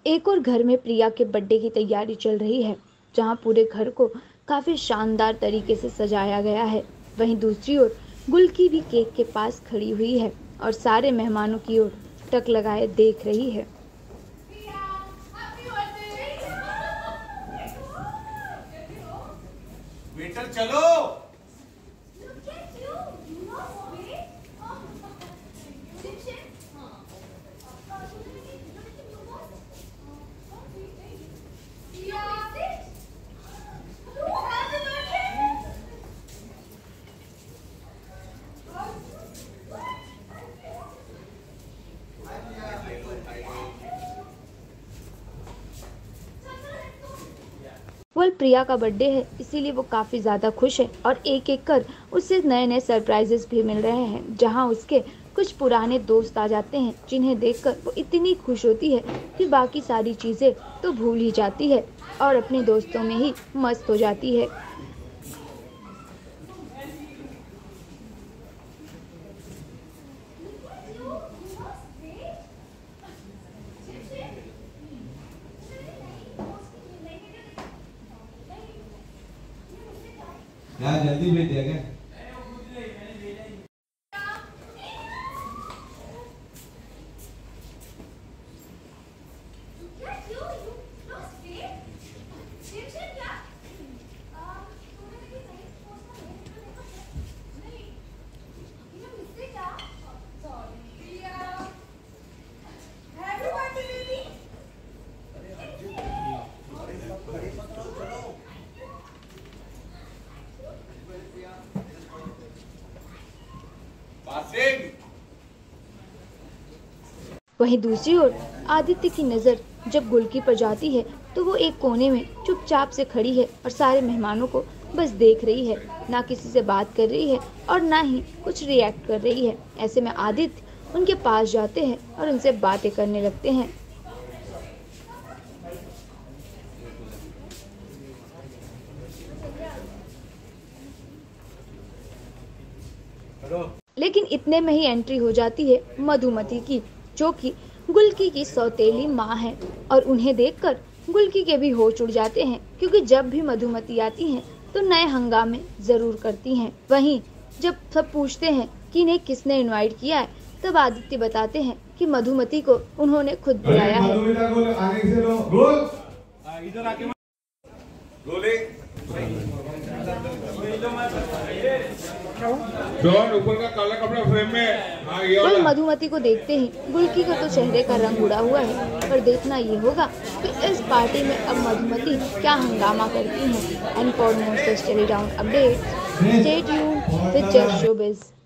एक और घर में प्रिया के बर्थडे की तैयारी चल रही है, जहां पूरे घर को काफी शानदार तरीके से सजाया गया है। वहीं दूसरी ओर गुल्की भी केक के पास खड़ी हुई है और सारे मेहमानों की ओर टक लगाए देख रही है। वेटर चलो। वह प्रिया का बर्थडे है, इसीलिए वो काफी ज्यादा खुश है और एक एक कर उसे नए नए सरप्राइजेस भी मिल रहे हैं, जहां उसके कुछ पुराने दोस्त आ जाते हैं, जिन्हें देखकर वो इतनी खुश होती है कि बाकी सारी चीजें तो भूल ही जाती है और अपने दोस्तों में ही मस्त हो जाती है। यार जल्दी भेज दिया क्या? वहीं दूसरी ओर आदित्य की नजर जब गुल्की पर जाती है तो वो एक कोने में चुपचाप से खड़ी है और सारे मेहमानों को बस देख रही है, ना किसी से बात कर रही है और ना ही कुछ रिएक्ट कर रही है। ऐसे में आदित्य उनके पास जाते हैं और उनसे बातें करने लगते हैं। लेकिन इतने में ही एंट्री हो जाती है मधुमती की, जो कि गुल्की की सौतेली माँ है और उन्हें देखकर गुल्की के भी होश उड़ जाते हैं, क्योंकि जब भी मधुमती आती हैं तो नए हंगामे जरूर करती हैं। वहीं जब सब पूछते हैं कि इन्हें किसने इनवाइट किया है, तब आदित्य बताते हैं कि मधुमती को उन्होंने खुद बुलाया है। ऊपर का काला कपड़ा फ्रेम में वही मधुमती को देखते ही गुल्की का तो चेहरे का रंग उड़ा हुआ है, पर देखना ये होगा कि इस पार्टी में अब मधुमती क्या हंगामा करती है। And for more such telly down updates, stay tuned with just showbiz.